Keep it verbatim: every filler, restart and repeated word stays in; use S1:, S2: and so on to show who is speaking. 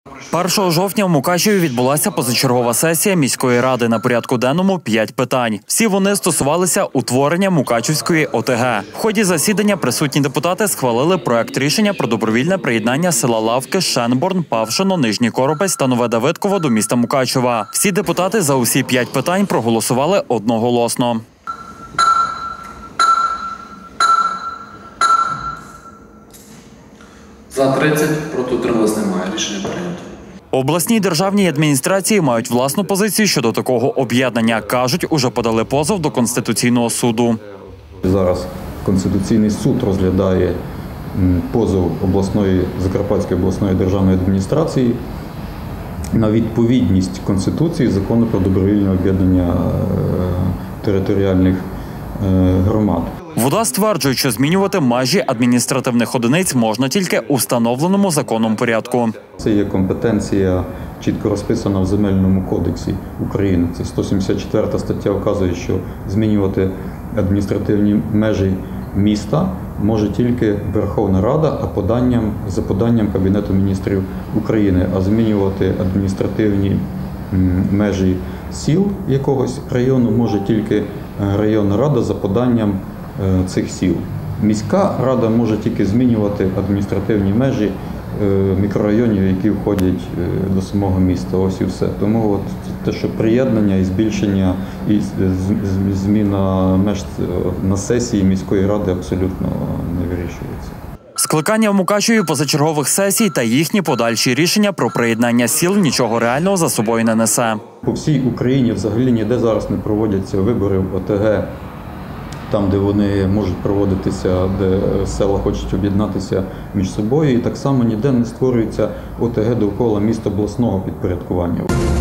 S1: першого жовтня в Мукачеві відбулася позачергова сесія міської ради. На порядку денному п'ять питань. Всі вони стосувалися утворення Мукачівської О Те Ге. В ході засідання присутні депутати схвалили проект рішення про добровільне приєднання села Лавки, Шенборн, Павшино, Нижній Коропець та Нове Давидково до міста Мукачева. Всі депутати за усі п'ять питань проголосували одноголосно.
S2: За тридцять, проти утрималось немає. Рішення прийнято.
S1: Обласні державні адміністрації мають власну позицію щодо такого об'єднання. Кажуть, уже подали позов до Конституційного суду.
S3: Зараз Конституційний суд розглядає позов обласної, Закарпатської обласної державної адміністрації на відповідність Конституції закону про добровільне об'єднання територіальних громад.
S1: ВОДА стверджує, що змінювати межі адміністративних одиниць можна тільки у встановленому законом порядку.
S3: Це є компетенція, чітко розписана в Земельному кодексі України. Це сто сімдесят четверта стаття вказує, що змінювати адміністративні межі міста може тільки Верховна Рада, а поданням, за поданням Кабінету міністрів України. А змінювати адміністративні межі сіл якогось району може тільки районна рада за поданням цих сіл. Міська рада може тільки змінювати адміністративні межі мікрорайонів, які входять до самого міста. Ось і все. Тому от те, що приєднання і збільшення, і зміна меж на сесії міської ради абсолютно не вирішується.
S1: Скликання в Мукачеві позачергових сесій та їхні подальші рішення про приєднання сіл нічого реального за собою не несе.
S3: По всій Україні взагалі ніде зараз не проводяться вибори в О Те Ге, там, де вони можуть проводитися, де села хочуть об'єднатися між собою. І так само ніде не створюється О Те Ге довкола міст обласного підпорядкування.